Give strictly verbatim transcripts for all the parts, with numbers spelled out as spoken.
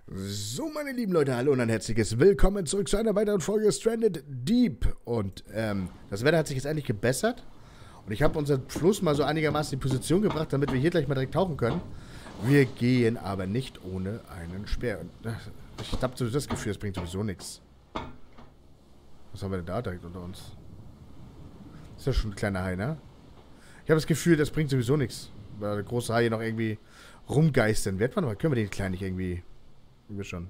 So, meine lieben Leute, hallo und ein herzliches Willkommen zurück zu einer weiteren Folge Stranded Deep. Und ähm, das Wetter hat sich jetzt endlich gebessert. Und ich habe unseren Fluss mal so einigermaßen in die Position gebracht, damit wir hier gleich mal direkt tauchen können. Wir gehen aber nicht ohne einen Speer. Und, äh, ich habe so das Gefühl, es bringt sowieso nichts. Was haben wir denn da direkt unter uns? Ist ja schon ein kleiner Hai, ne? Ich habe das Gefühl, das bringt sowieso nichts. Weil der große Hai hier noch irgendwie rumgeistern wird. Warte mal, können wir den kleinen nicht irgendwie... Wir schon.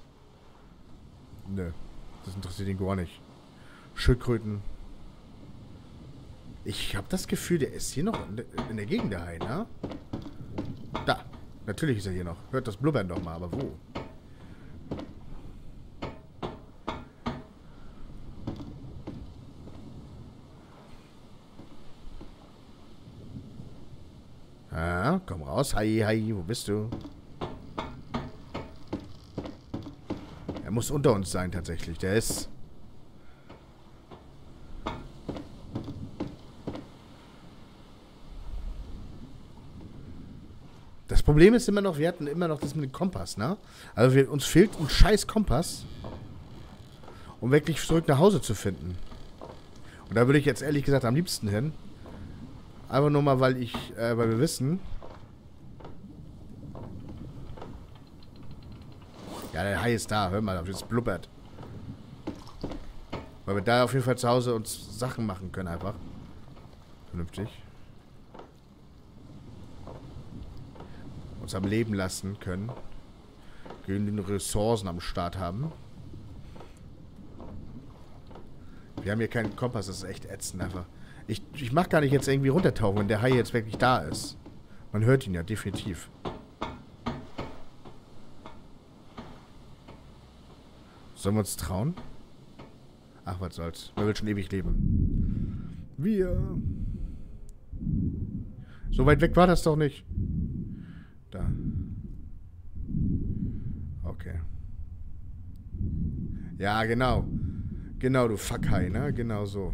Nö. Das interessiert ihn gar nicht. Schildkröten. Ich habe das Gefühl, der ist hier noch in der Gegend, der Hai, ne? Da. Natürlich ist er hier noch. Hört das Blubbern doch mal, aber wo? Ah, komm raus. Hai, Hai, wo bist du? Er muss unter uns sein, tatsächlich. Der ist... Das Problem ist immer noch, wir hatten immer noch das mit dem Kompass, ne? Also wir, uns fehlt ein scheiß Kompass, um wirklich zurück nach Hause zu finden. Und da würde ich jetzt ehrlich gesagt am liebsten hin. Einfach nur mal, weil ich, äh, weil wir wissen... Ja, der Hai ist da. Hör mal, das blubbert. Weil wir da auf jeden Fall zu Hause uns Sachen machen können einfach. Vernünftig. Uns am Leben lassen können. Genügend Ressourcen am Start haben. Wir haben hier keinen Kompass, das ist echt ätzend einfach. Ich, ich mach gar nicht jetzt irgendwie runtertauchen, wenn der Hai jetzt wirklich da ist. Man hört ihn ja, definitiv. Sollen wir uns trauen? Ach, was soll's. Wer will schon ewig leben? Wir. So weit weg war das doch nicht. Da. Okay. Ja, genau. Genau, du Fuckhai, ne? Genau so.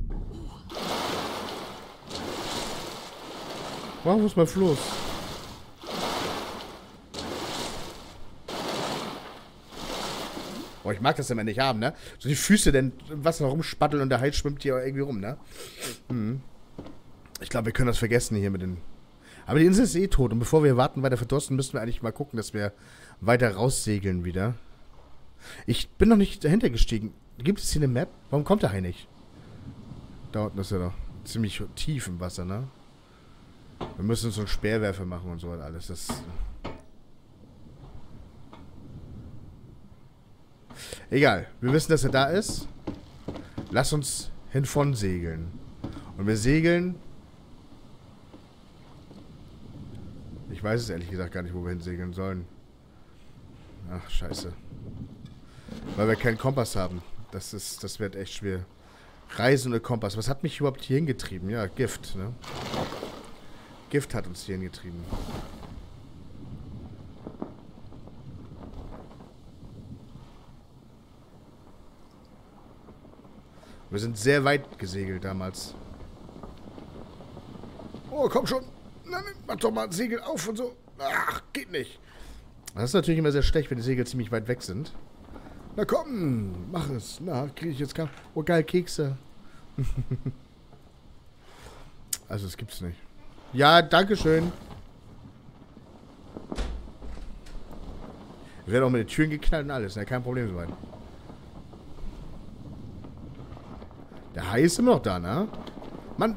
Wow, wo ist mein Floß? Oh, ich mag das immer nicht haben, ne? So die Füße denn im Wasser rumspatteln und der Hai schwimmt hier irgendwie rum, ne? Hm. Ich glaube, wir können das vergessen hier mit den... Aber die Insel ist eh tot und bevor wir warten, weiter verdursten, müssen wir eigentlich mal gucken, dass wir weiter raussegeln wieder. Ich bin noch nicht dahinter gestiegen. Gibt es hier eine Map? Warum kommt der Hai nicht? Da unten ist er doch ziemlich tief im Wasser, ne? Wir müssen uns so einen Speerwerfer machen und so und alles. Das... Egal, wir wissen, dass er da ist. Lass uns hinvon segeln. Und wir segeln... Ich weiß es ehrlich gesagt gar nicht, wo wir hinsegeln sollen. Ach, scheiße. Weil wir keinen Kompass haben. Das ist, das wird echt schwer. Reisen ohne Kompass. Was hat mich überhaupt hier hingetrieben? Ja, Gift, ne? Gift hat uns hier hingetrieben. Wir sind sehr weit gesegelt damals. Oh, komm schon. Na, mach doch mal ein Segel auf und so. Ach, geht nicht. Das ist natürlich immer sehr schlecht, wenn die Segel ziemlich weit weg sind. Na komm, mach es. Na, kriege ich jetzt gar... Oh, geil, Kekse. Also, das gibt's nicht. Ja, dankeschön. Wir werden auch mit den Türen geknallt und alles. Ja, kein Problem soweit. Der Hai ist immer noch da, ne? Mann,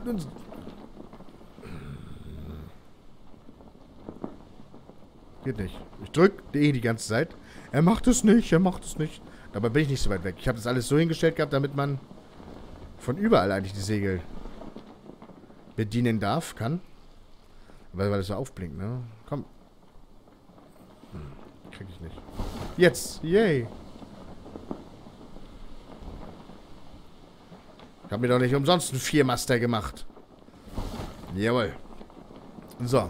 geht nicht. Ich drück eh die ganze Zeit. Er macht es nicht, er macht es nicht. Dabei bin ich nicht so weit weg. Ich habe das alles so hingestellt gehabt, damit man von überall eigentlich die Segel bedienen darf, kann. Weil, weil es so aufblinkt, ne? Komm. Hm, krieg ich nicht. Jetzt, yay. Ich habe mir doch nicht umsonst einen Viermaster gemacht. Jawohl. So.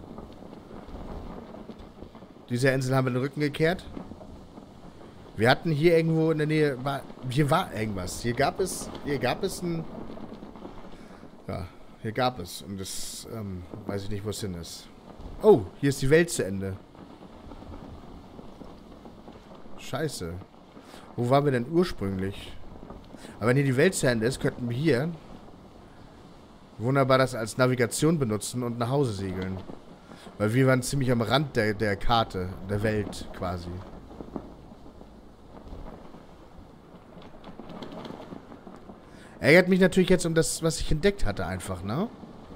Dieser Insel haben wir den Rücken gekehrt. Wir hatten hier irgendwo in der Nähe... War, hier war irgendwas. Hier gab es... Hier gab es ein... Ja, hier gab es. Und das... Ähm, weiß ich nicht, wo es hin ist. Oh, hier ist die Welt zu Ende. Scheiße. Wo waren wir denn ursprünglich? Aber wenn hier die Welt zu Ende ist, könnten wir hier wunderbar das als Navigation benutzen und nach Hause segeln. Weil wir waren ziemlich am Rand der, der Karte, der Welt quasi. Ärgert mich natürlich jetzt um das, was ich entdeckt hatte einfach, ne?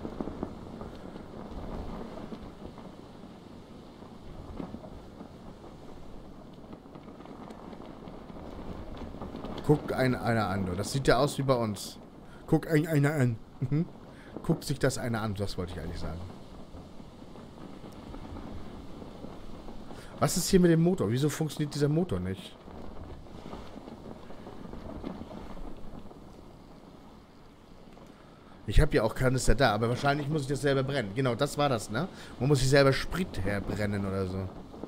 Guck ein, einer an. Das sieht ja aus wie bei uns. Guck ein, einer an. Mhm. Guckt sich das einer an. Das wollte ich eigentlich sagen. Was ist hier mit dem Motor? Wieso funktioniert dieser Motor nicht? Ich habe ja auch Kanister da, aber wahrscheinlich muss ich das selber brennen. Genau, das war das, ne? Man muss sich selber Sprit herbrennen oder so.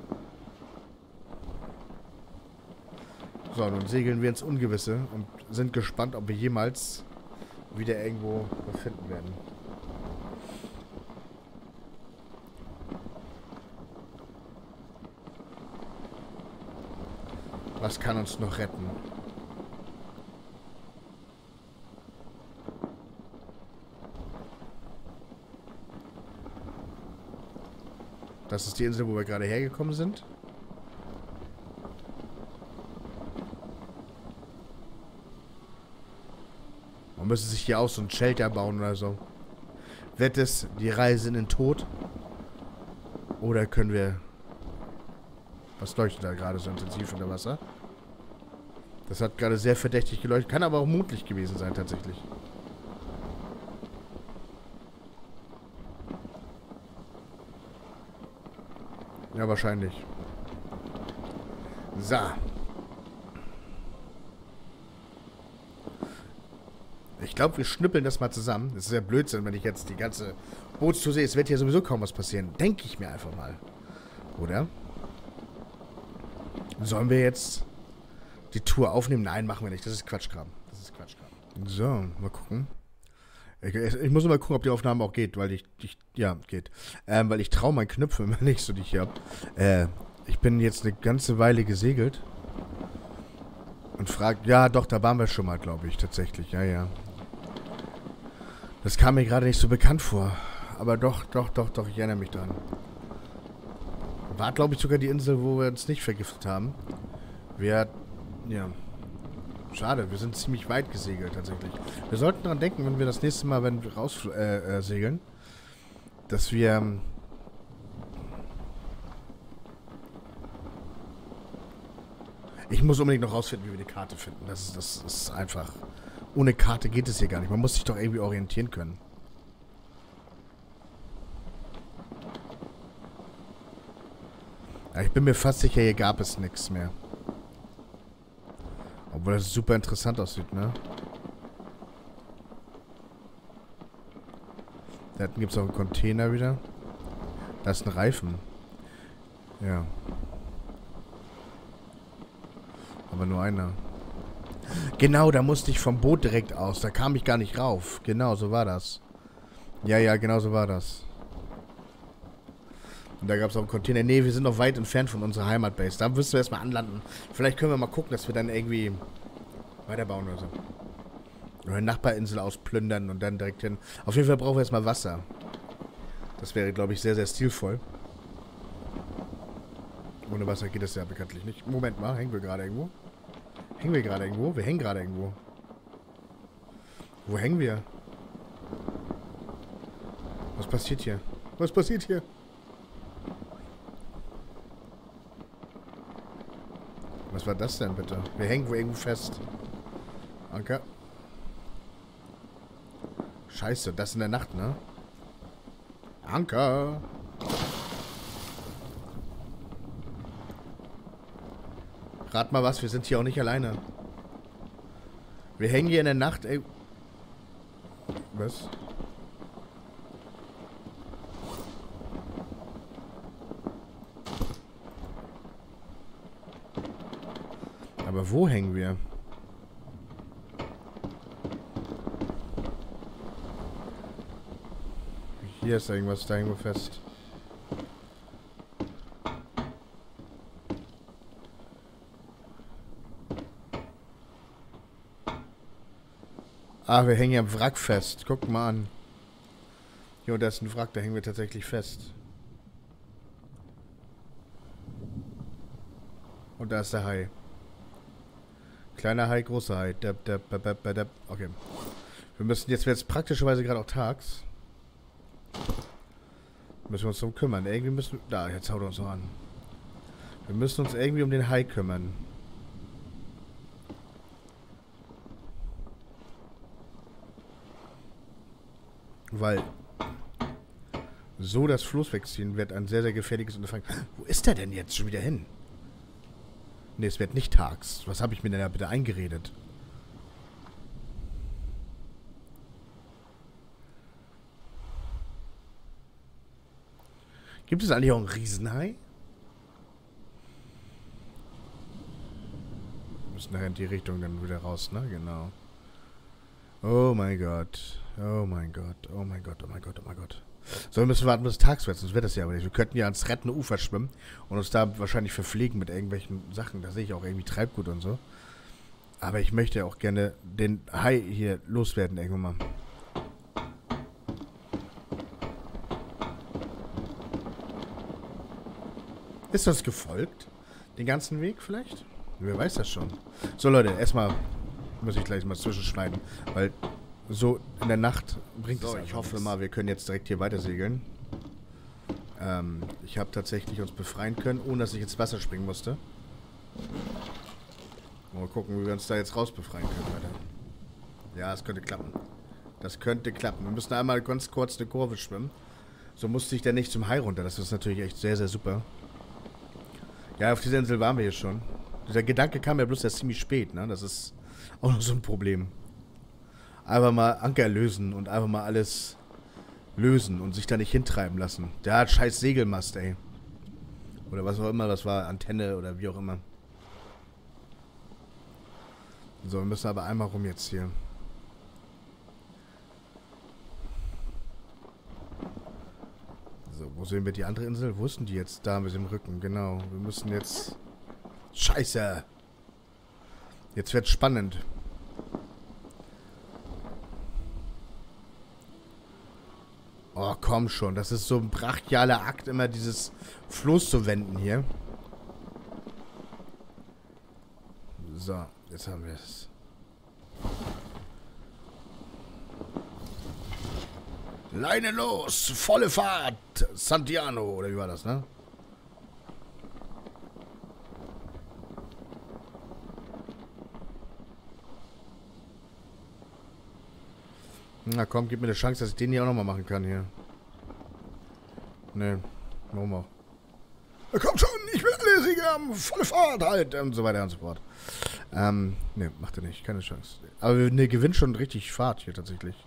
So, nun segeln wir ins Ungewisse und sind gespannt, ob wir jemals wieder irgendwo befinden werden. Was kann uns noch retten? Das ist die Insel, wo wir gerade hergekommen sind. Man müsste sich hier auch so ein Shelter bauen oder so. Wird es die Reise in den Tod? Oder können wir... Was leuchtet da gerade so intensiv unter Wasser? Das hat gerade sehr verdächtig geleuchtet. Kann aber auch Mondlicht gewesen sein, tatsächlich. Ja, wahrscheinlich. So. Ich glaube, wir schnippeln das mal zusammen. Das ist ja Blödsinn, wenn ich jetzt die ganze Bootstour sehe. Es wird hier sowieso kaum was passieren. Denke ich mir einfach mal. Oder? Sollen wir jetzt die Tour aufnehmen? Nein, machen wir nicht. Das ist Quatschkram. Das ist Quatschkram. So, mal gucken. Ich, ich muss nur mal gucken, ob die Aufnahme auch geht, weil ich, ich ja, geht. Ähm, weil ich traue meinen Knöpfen immer nicht so, die ich hier habe. Äh, ich bin jetzt eine ganze Weile gesegelt. Und fragt, ja, doch, da waren wir schon mal, glaube ich, tatsächlich. Ja, ja. Das kam mir gerade nicht so bekannt vor. Aber doch, doch, doch, doch, ich erinnere mich dran. War, glaube ich, sogar die Insel, wo wir uns nicht vergiftet haben. Wir, ja... Schade, wir sind ziemlich weit gesegelt tatsächlich. Wir sollten daran denken, wenn wir das nächste Mal, wenn wir raus äh, äh, segeln, dass wir ähm, ich muss unbedingt noch rausfinden, wie wir die Karte finden. Das ist, das ist einfach... Ohne Karte geht es hier gar nicht. Man muss sich doch irgendwie orientieren können. Ja, ich bin mir fast sicher, hier gab es nichts mehr. Obwohl das super interessant aussieht, ne? Da hinten gibt es auch einen Container wieder. Da ist ein Reifen. Ja. Aber nur einer. Genau, da musste ich vom Boot direkt aus. Da kam ich gar nicht rauf. Genau, so war das. Ja, ja, genau so war das. Und da gab es auch einen Container. Nee, wir sind noch weit entfernt von unserer Heimatbase. Da müssen wir erstmal anlanden. Vielleicht können wir mal gucken, dass wir dann irgendwie weiterbauen oder so. Oder eine Nachbarinsel ausplündern und dann direkt hin. Auf jeden Fall brauchen wir erstmal Wasser. Das wäre, glaube ich, sehr, sehr stilvoll. Ohne Wasser geht das ja bekanntlich nicht. Moment mal, hängen wir gerade irgendwo? Hängen wir gerade irgendwo? Wir hängen gerade irgendwo. Wo hängen wir? Was passiert hier? Was passiert hier? Was war das denn bitte? Wir hängen wo irgendwo fest. Anker. Scheiße, das in der Nacht, ne? Anker. Rat mal was, wir sind hier auch nicht alleine. Wir hängen hier in der Nacht, ey. Was? Aber wo hängen wir? Hier ist irgendwas, da irgendwo fest. Ah, wir hängen ja am Wrack fest. Guck mal an. Jo, da ist ein Wrack, da hängen wir tatsächlich fest. Und da ist der Hai. Kleiner Hai, großer Hai. Dab, dab, dab, dab, dab. Okay. Wir müssen jetzt, jetzt praktischerweise gerade auch tags. Müssen wir uns darum kümmern. Irgendwie müssen wir... Da, jetzt haut er uns noch an. Wir müssen uns irgendwie um den Hai kümmern. Weil so das Floß wegziehen wird ein sehr, sehr gefährliches Unterfangen. Wo ist der denn jetzt schon wieder hin? Ne, es wird nicht tags. Was habe ich mir denn da bitte eingeredet? Gibt es eigentlich auch einen Riesenhai? Wir müssen nachher in die Richtung dann wieder raus, ne? Genau. Oh mein Gott. Oh mein Gott. Oh mein Gott. Oh mein Gott. Oh mein Gott. So, wir müssen warten, bis es tags wird, sonst wird das ja aber nicht. Wir könnten ja ans rettende Ufer schwimmen und uns da wahrscheinlich verpflegen mit irgendwelchen Sachen. Da sehe ich auch irgendwie Treibgut und so. Aber ich möchte ja auch gerne den Hai hier loswerden irgendwann mal. Ist das gefolgt? Den ganzen Weg vielleicht? Wer weiß das schon. So Leute, erstmal muss ich gleich mal zwischenschneiden, weil so in der Nacht bringt es. So, ich hoffe mal, wir können jetzt direkt hier weiter segeln. Ähm, ich habe tatsächlich uns befreien können, ohne dass ich ins Wasser springen musste. Mal gucken, wie wir uns da jetzt raus befreien können, Leute. Ja, es könnte klappen. Das könnte klappen. Wir müssen einmal ganz kurz eine Kurve schwimmen. So musste ich dann nicht zum Hai runter. Das ist natürlich echt sehr, sehr super. Ja, auf dieser Insel waren wir hier schon. Dieser Gedanke kam ja bloß erst ziemlich spät, ne? Das ist auch noch so ein Problem. Einfach mal Anker lösen und einfach mal alles lösen und sich da nicht hintreiben lassen. Der hat scheiß Segelmast, ey. Oder was auch immer das war, Antenne oder wie auch immer. So, wir müssen aber einmal rum jetzt hier. So, wo sehen wir die andere Insel? Wo ist denn die jetzt? Da haben wir sie im Rücken, genau. Wir müssen jetzt... Scheiße! Jetzt wird's spannend. Oh, komm schon. Das ist so ein brachialer Akt, immer dieses Floß zu wenden hier. So, jetzt haben wir es. Leine los! Volle Fahrt! Santiano! Oder wie war das, ne? Na komm, gib mir eine Chance, dass ich den hier auch nochmal machen kann hier. Ne, warum auch? Na komm schon, ich will alle Sieger haben, volle Fahrt halt und so weiter und so fort. Ähm, ne, macht er nicht, keine Chance. Aber wir ne, gewinnen schon richtig Fahrt hier tatsächlich.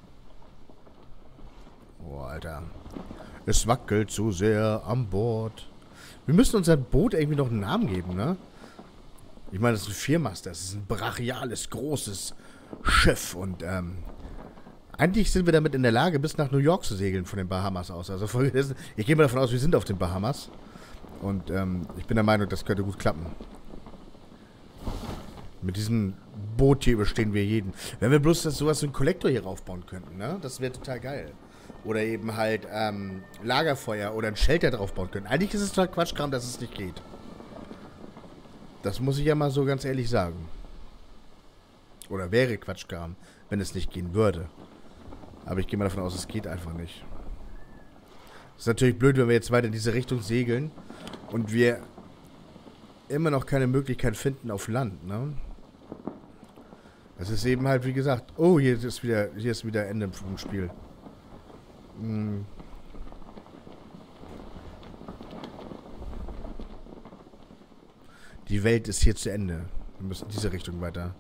Oh, Alter. Es wackelt so sehr an Bord. Wir müssen unserem Boot irgendwie noch einen Namen geben, ne? Ich meine, das ist ein Viermaster, das ist ein brachiales, großes Schiff und, ähm... eigentlich sind wir damit in der Lage, bis nach New York zu segeln von den Bahamas aus. Also ich gehe mal davon aus, wir sind auf den Bahamas. Und ähm, ich bin der Meinung, das könnte gut klappen. Mit diesem Boot hier überstehen wir jeden. Wenn wir bloß das, sowas wie einen Kollektor hier raufbauen könnten, ne? Das wäre total geil. Oder eben halt ähm, Lagerfeuer oder ein Shelter draufbauen können. Eigentlich ist es total Quatschkram, dass es nicht geht. Das muss ich ja mal so ganz ehrlich sagen. Oder wäre Quatschkram, wenn es nicht gehen würde. Aber ich gehe mal davon aus, es geht einfach nicht. Ist natürlich blöd, wenn wir jetzt weiter in diese Richtung segeln und wir immer noch keine Möglichkeit finden auf Land, ne? Das ist eben halt, wie gesagt... Oh, hier ist wieder, hier ist wieder Ende vom Spiel. Hm. Die Welt ist hier zu Ende. Wir müssen in diese Richtung weiter.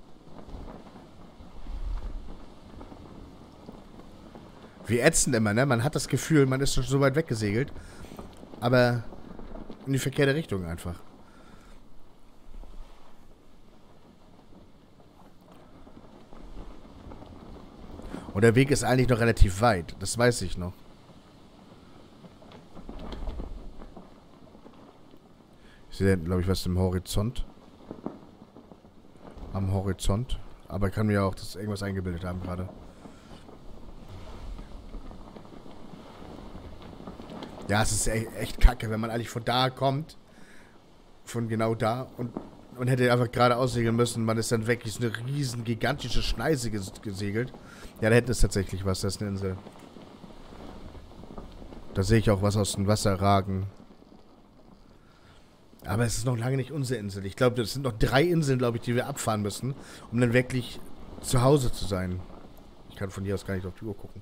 Wir ätzen immer, ne? Man hat das Gefühl, man ist schon so weit weggesegelt. Aber in die verkehrte Richtung einfach. Und der Weg ist eigentlich noch relativ weit. Das weiß ich noch. Ich sehe, glaube ich, was im Horizont. Am Horizont. Aber kann mir auch das irgendwas eingebildet haben gerade. Ja, es ist e echt kacke, wenn man eigentlich von da kommt. Von genau da. Und man hätte einfach gerade aussegeln müssen. Man ist dann wirklich so eine riesen, gigantische Schneise ges gesegelt. Ja, da hätten es tatsächlich was. Das ist eine Insel. Da sehe ich auch was aus dem Wasser ragen. Aber es ist noch lange nicht unsere Insel. Ich glaube, das sind noch drei Inseln, glaube ich, die wir abfahren müssen, um dann wirklich zu Hause zu sein. Ich kann von hier aus gar nicht auf die Uhr gucken.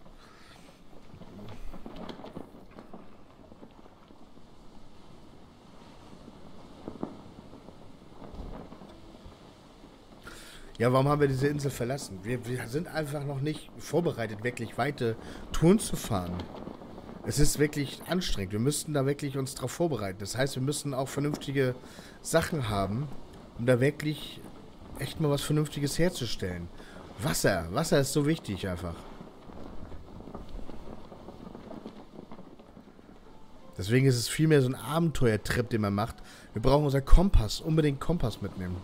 Ja, warum haben wir diese Insel verlassen? Wir, wir sind einfach noch nicht vorbereitet, wirklich weite Touren zu fahren. Es ist wirklich anstrengend. Wir müssten da wirklich uns drauf vorbereiten. Das heißt, wir müssen auch vernünftige Sachen haben, um da wirklich echt mal was Vernünftiges herzustellen. Wasser. Wasser ist so wichtig einfach. Deswegen ist es vielmehr so ein Abenteuertrip, den man macht. Wir brauchen unser Kompass. Unbedingt Kompass mitnehmen.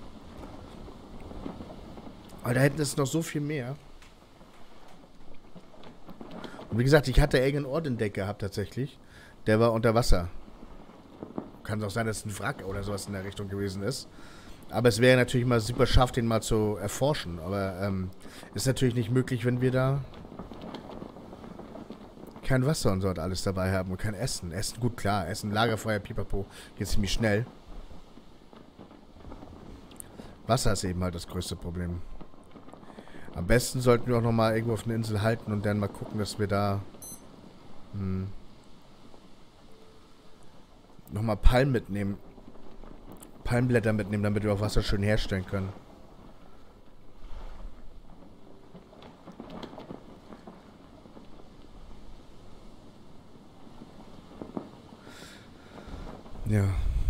Aber da hätten es noch so viel mehr. Und wie gesagt, ich hatte irgendeinen Ort entdeckt gehabt tatsächlich. Der war unter Wasser. Kann auch sein, dass es ein Wrack oder sowas in der Richtung gewesen ist. Aber es wäre natürlich mal super scharf, den mal zu erforschen. Aber ähm, ist natürlich nicht möglich, wenn wir da kein Wasser und so alles dabei haben und kein Essen. Essen, gut, klar. Essen, Lagerfeuer, Pipapo. Geht ziemlich schnell. Wasser ist eben halt das größte Problem. Am besten sollten wir auch nochmal irgendwo auf einer Insel halten und dann mal gucken, dass wir da hm, nochmal Palmen mitnehmen. Palmblätter mitnehmen, damit wir auch Wasser schön herstellen können. Ja.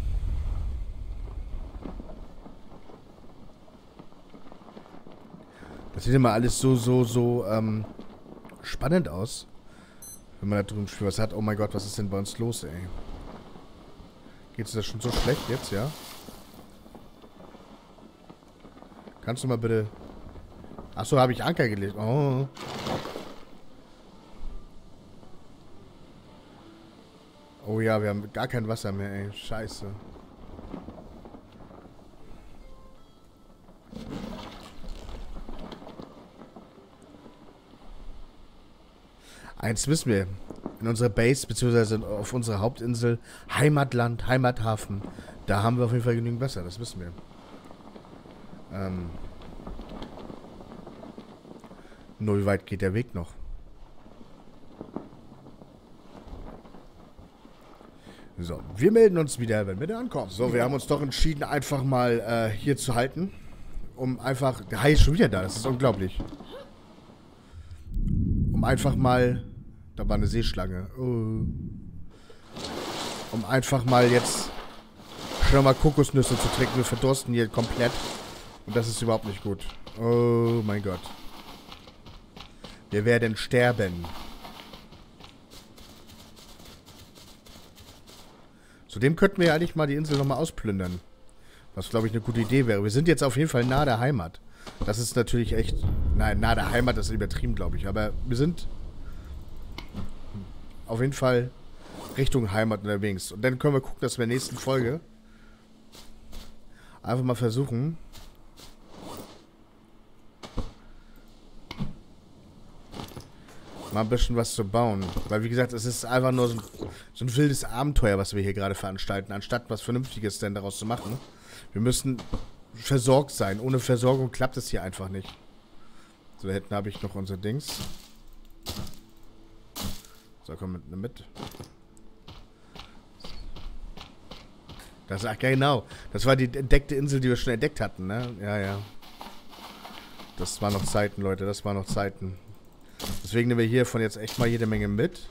Das sieht immer alles so, so, so ähm, spannend aus. Wenn man da drüben spielt, was hat. Oh mein Gott, was ist denn bei uns los, ey? Geht's das schon so schlecht jetzt, ja? Kannst du mal bitte... Achso, habe ich Anker gelegt. Oh. Oh ja, wir haben gar kein Wasser mehr, ey. Scheiße. Eins wissen wir. In unserer Base, beziehungsweise auf unserer Hauptinsel, Heimatland, Heimathafen, da haben wir auf jeden Fall genügend Wasser, das wissen wir. Ähm. Nur wie weit geht der Weg noch? So, wir melden uns wieder, wenn wir da ankommen. So, wir haben uns doch entschieden, einfach mal äh, hier zu halten. Um einfach... Der Hai ist schon wieder da, das ist unglaublich. Um einfach mal... Da war eine Seeschlange. Uh. Um einfach mal jetzt schon mal Kokosnüsse zu trinken. Wir verdursten hier komplett. Und das ist überhaupt nicht gut. Oh mein Gott. Wir werden sterben. Zudem könnten wir ja eigentlich mal die Insel nochmal ausplündern. Was, glaube ich, eine gute Idee wäre. Wir sind jetzt auf jeden Fall nahe der Heimat. Das ist natürlich echt... Nein, nahe der Heimat ist übertrieben, glaube ich. Aber wir sind... auf jeden Fall Richtung Heimat unterwegs. Und dann können wir gucken, dass wir in der nächsten Folge einfach mal versuchen, mal ein bisschen was zu bauen. Weil, wie gesagt, es ist einfach nur so ein, so ein wildes Abenteuer, was wir hier gerade veranstalten, anstatt was Vernünftiges denn daraus zu machen. Wir müssen versorgt sein. Ohne Versorgung klappt es hier einfach nicht. So, da hinten habe ich noch unser Dings. So, komm mit. mit. Das, ach, genau. Das war die entdeckte Insel, die wir schon entdeckt hatten, ne? Ja, ja. Das waren noch Zeiten, Leute. Das waren noch Zeiten. Deswegen nehmen wir hier von jetzt echt mal jede Menge mit.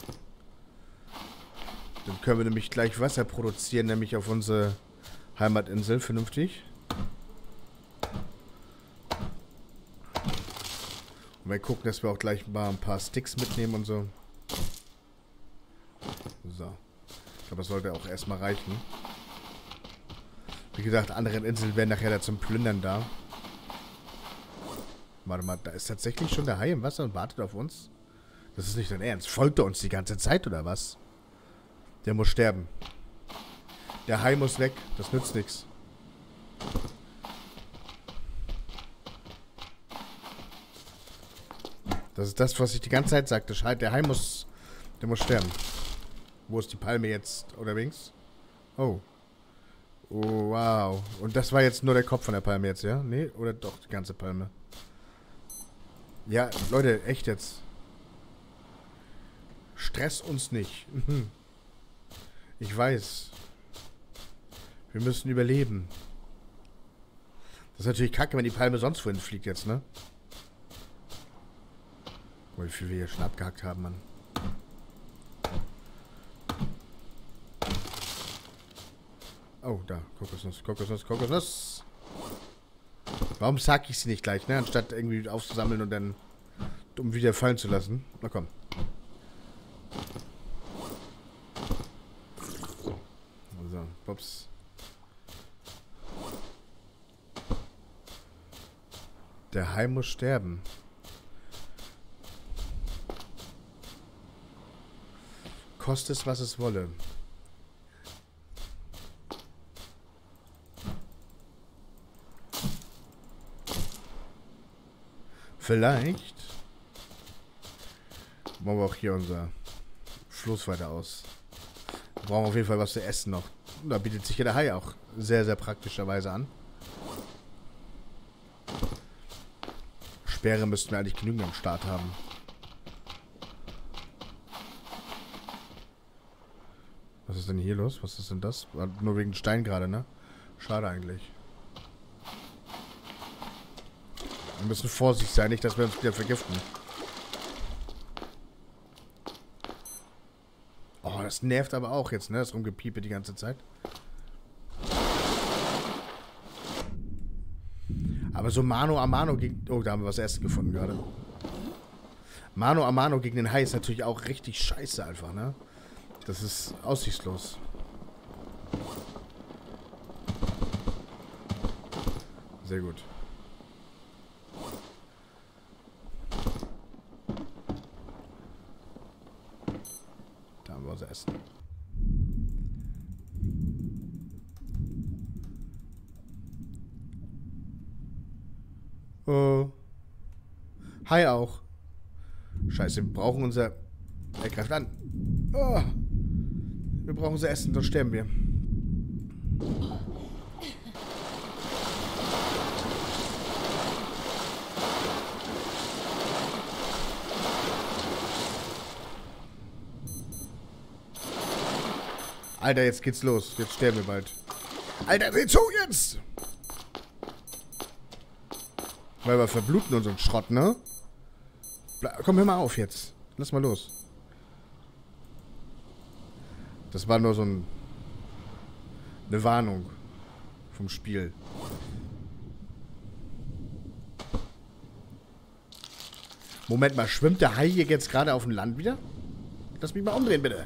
Dann können wir nämlich gleich Wasser produzieren, nämlich auf unsere Heimatinsel, vernünftig. Und wir gucken, dass wir auch gleich mal ein paar Sticks mitnehmen und so. So. Ich glaube, das sollte auch erstmal reichen. Wie gesagt, andere Inseln werden nachher da zum Plündern da. Warte mal, da ist tatsächlich schon der Hai im Wasser und wartet auf uns? Das ist nicht dein Ernst. Folgt er uns die ganze Zeit, oder was? Der muss sterben. Der Hai muss weg. Das nützt nichts. Das ist das, was ich die ganze Zeit sagte. Der Hai muss... Der muss sterben. Wo ist die Palme jetzt unterwegs? Oh. Oh, wow. Und das war jetzt nur der Kopf von der Palme jetzt, ja? Nee? Oder doch die ganze Palme? Ja, Leute, echt jetzt. Stress uns nicht. Ich weiß. Wir müssen überleben. Das ist natürlich kacke, wenn die Palme sonst wohin fliegt jetzt, ne? Oh, wie viel wir hier schon abgehackt haben, Mann. Oh, da. Kokosnuss, Kokosnuss, Kokosnuss. Warum sag ich sie nicht gleich, ne? Anstatt irgendwie aufzusammeln und dann um wieder fallen zu lassen. Na komm. So, Pops. Der Hai muss sterben. Koste es, was es wolle. Vielleicht bauen wir auch hier unser Floß weiter aus. Wir brauchen auf jeden Fall was zu essen noch. Da bietet sich ja der Hai auch sehr, sehr praktischerweise an. Speere müssten wir eigentlich genügend am Start haben. Was ist denn hier los? Was ist denn das? War nur wegen Stein gerade, ne? Schade eigentlich. Wir müssen vorsichtig sein, nicht, dass wir uns wieder vergiften. Oh, das nervt aber auch jetzt, ne? Das Rumgepiepe die ganze Zeit. Aber so Mano a Mano gegen... Oh, da haben wir was Essen gefunden gerade. Mano a Mano gegen den Hai ist natürlich auch richtig scheiße einfach, ne? Das ist aussichtslos. Sehr gut. Da haben wir unser Essen. Oh. Hai auch. Scheiße, wir brauchen unser... Er greift an. Oh. Wir brauchen unser Essen, sonst sterben wir. Alter, jetzt geht's los. Jetzt sterben wir bald. Alter, seh zu jetzt! Weil wir verbluten unseren Schrott, ne? Komm, hör mal auf jetzt. Lass mal los. Das war nur so ein... eine Warnung vom Spiel. Moment mal, schwimmt der Hai hier jetzt gerade auf dem Land wieder? Lass mich mal umdrehen, bitte.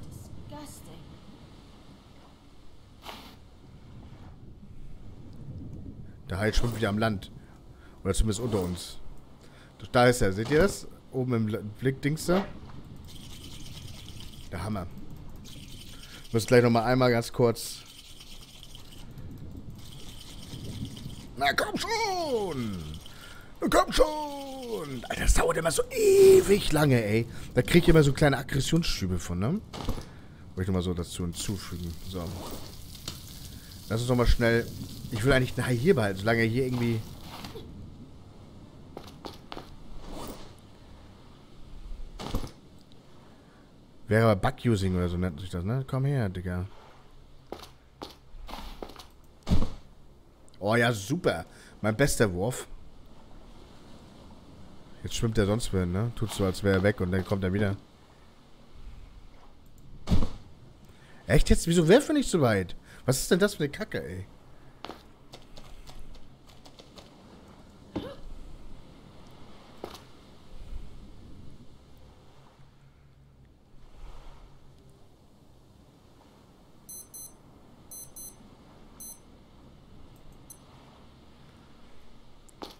Der Hai schwimmt wieder am Land. Oder zumindest unter uns. Da ist er, seht ihr das? Oben im Blickdings da. Der Hammer. Ich muss gleich nochmal einmal ganz kurz... Na komm schon! Na komm schon! Alter, das dauert immer so ewig lange, ey. Da krieg ich immer so kleine Aggressionsschübe von, ne? Wollte ich nochmal so dazu hinzufügen. So. Lass uns nochmal schnell... Ich will eigentlich einen Hai hier behalten, solange er hier irgendwie... Wäre aber Bug-Using oder so nennt sich das, ne? Komm her, Digga. Oh ja, super. Mein bester Wurf. Jetzt schwimmt er sonst wohin, ne? Tut so, als wäre er weg und dann kommt er wieder. Echt jetzt? Wieso werfen wir nicht so weit? Was ist denn das für eine Kacke, ey?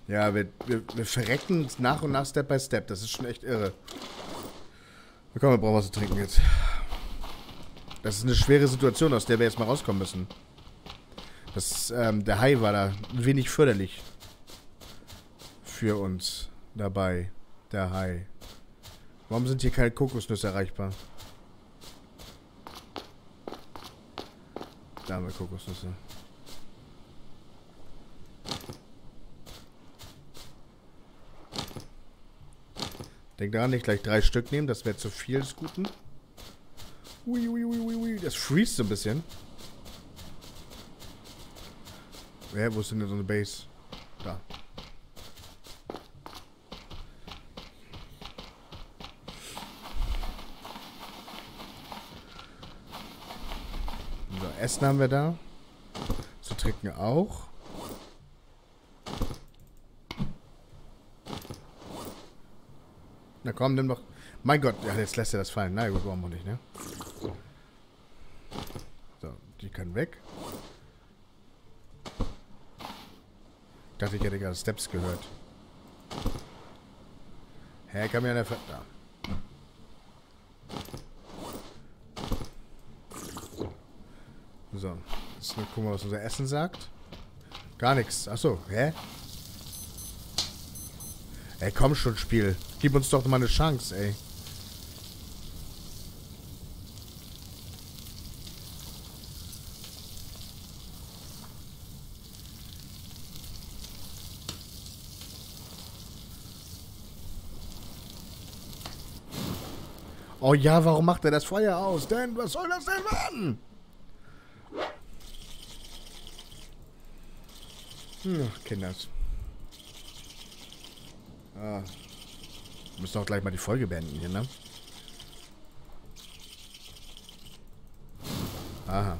Ja, wir, wir, wir verrecken nach und nach Step by Step. Das ist schon echt irre. Na komm, wir brauchen was zu trinken jetzt. Das ist eine schwere Situation, aus der wir jetzt mal rauskommen müssen. Das, ähm, der Hai war da wenig förderlich für uns dabei. Der Hai. Warum sind hier keine Kokosnüsse erreichbar? Da haben wir Kokosnüsse. Denk daran, nicht gleich drei Stück nehmen, das wäre zu viel des Guten. Ui, ui, ui, ui, ui. Das freest so ein bisschen. Ja, wo ist denn so eine Base? Da. So, Essen haben wir da. Zu trinken auch. Na komm, nimm doch. Mein Gott, ja, jetzt lässt er das fallen. Na gut, warum auch nicht, ne? So, die kann weg. Ich dachte, ich hätte gerade Steps gehört. Hä, kann mir an der Ver... Da. So, jetzt mal gucken, was unser Essen sagt. Gar nichts. Achso, hä? Ey, komm schon, Spiel. Gib uns doch mal eine Chance, ey. Oh ja, warum macht er das Feuer aus? Denn, was soll das denn werden? Ach, Kinders. Ah. Wir müssen auch gleich mal die Folge beenden hier, ne? Aha.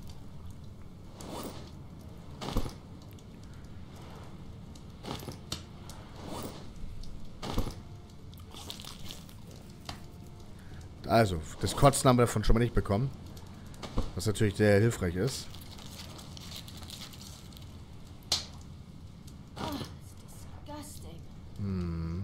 Also, das Kotzen haben wir davon schon mal nicht bekommen. Was natürlich sehr hilfreich ist. Hm.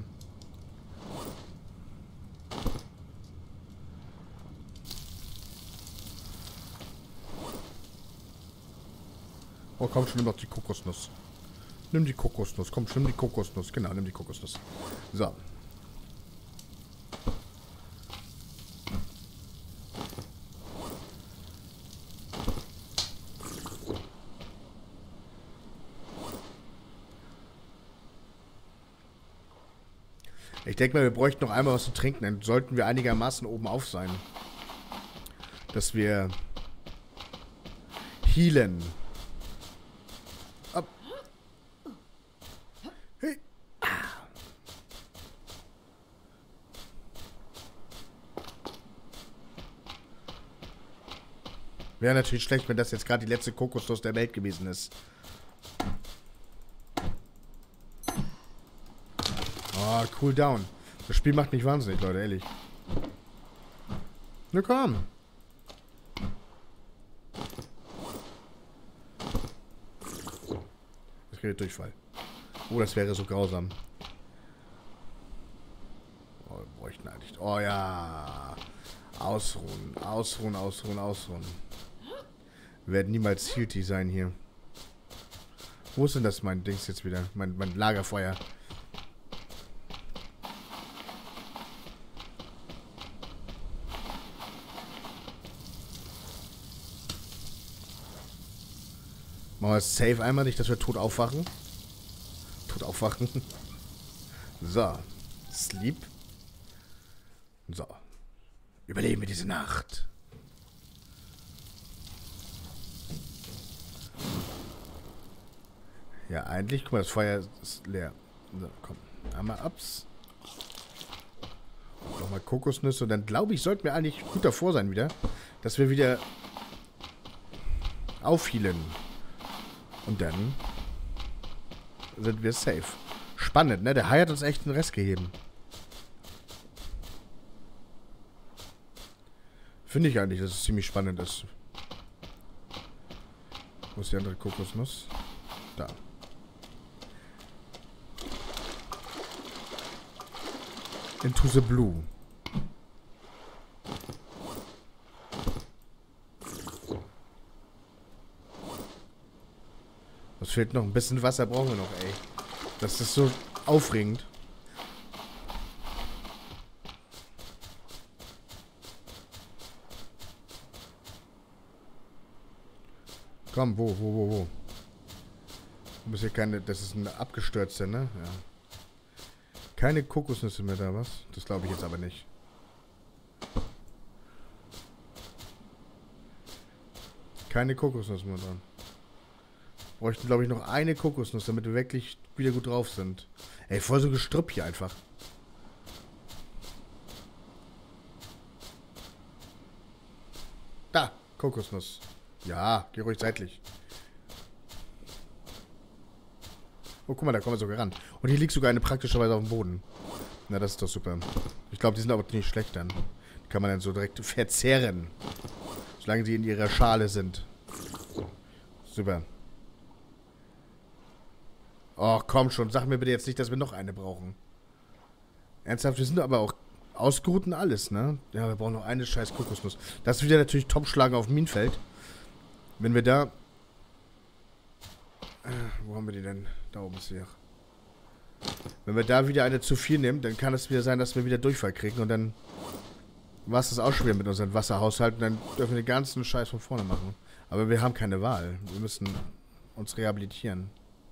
Oh, komm schon, nimm doch die Kokosnuss. Nimm die Kokosnuss. Komm schon, nimm die Kokosnuss. Genau, nimm die Kokosnuss. So. Ich denke mal, wir bräuchten noch einmal was zu trinken. Dann sollten wir einigermaßen oben auf sein. Dass wir healen. Ab. Hey. Wäre natürlich schlecht, wenn das jetzt gerade die letzte Kokosnuss der Welt gewesen ist. Oh, cool down. Das Spiel macht mich wahnsinnig, Leute, ehrlich. Na komm. Das kriegt Durchfall. Oh, das wäre so grausam. Oh, wir bräuchten eigentlich... Oh ja. Ausruhen, ausruhen, ausruhen, ausruhen. Wir werden niemals Hilti sein hier. Wo ist denn das, mein Dings jetzt wieder? Mein, mein Lagerfeuer. Machen wir safe einmal, nicht, dass wir tot aufwachen. Tot aufwachen. So. Sleep. So. Überleben wir diese Nacht. Ja, eigentlich, guck mal, das Feuer ist leer. So, komm. Einmal ups. Nochmal Kokosnüsse. Und dann glaube ich, sollten wir eigentlich gut davor sein wieder. Dass wir wieder aufhielen. Und dann sind wir safe. Spannend, ne? Der Hai hat uns echt den Rest gegeben. Finde ich eigentlich, dass es ziemlich spannend ist. Wo ist die andere Kokosnuss? Da. Into the blue. Was fehlt noch? Ein bisschen Wasser brauchen wir noch, ey. Das ist so aufregend. Komm, wo, wo, wo, wo? Du bist hier keine... Das ist eine abgestürzte, ne? Ja. Keine Kokosnüsse mehr da, was? Das glaube ich jetzt aber nicht. Keine Kokosnüsse mehr dran. Bräuchten, glaube ich, noch eine Kokosnuss, damit wir wirklich wieder gut drauf sind. Ey, voll so ein Gestrüpp hier einfach. Da, Kokosnuss. Ja, geh ruhig seitlich. Oh, guck mal, da kommen wir sogar ran. Und hier liegt sogar eine praktischerweise auf dem Boden. Na, das ist doch super. Ich glaube, die sind aber nicht schlecht dann. Die kann man dann so direkt verzehren. Solange sie in ihrer Schale sind. Super. Oh, komm schon. Sag mir bitte jetzt nicht, dass wir noch eine brauchen. Ernsthaft, wir sind aber auch ausgeruht und alles, ne? Ja, wir brauchen noch eine scheiß Kokosnuss. Das ist wieder natürlich Top-Schlagen auf dem Minenfeld. Wenn wir da... Äh, wo haben wir die denn? Da oben ist sie. Wenn wir da wieder eine zu viel nehmen, dann kann es wieder sein, dass wir wieder Durchfall kriegen. Und dann war es das auch schon wieder mit unseren Wasserhaushalten. Dann dürfen wir den ganzen Scheiß von vorne machen. Aber wir haben keine Wahl. Wir müssen uns rehabilitieren.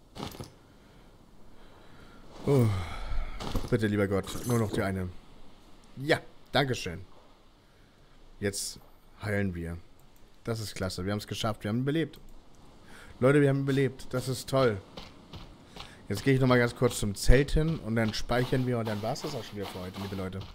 Oh. Bitte, lieber Gott. Nur noch die eine. Ja, dankeschön. Jetzt heilen wir. Das ist klasse. Wir haben es geschafft. Wir haben überlebt. Leute, wir haben überlebt. Das ist toll. Jetzt gehe ich nochmal ganz kurz zum Zelt hin und dann speichern wir und dann war es das auch schon wieder für heute, liebe Leute.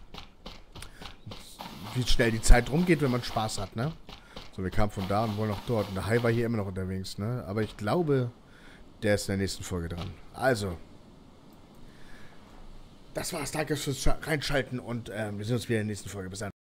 Wie schnell die Zeit rumgeht, wenn man Spaß hat, ne? So, wir kamen von da und wollen noch dort. Und der Hai war hier immer noch unterwegs, ne? Aber ich glaube, der ist in der nächsten Folge dran. Also. Das war's. Danke fürs Reinschalten und ähm, wir sehen uns wieder in der nächsten Folge. Bis dann.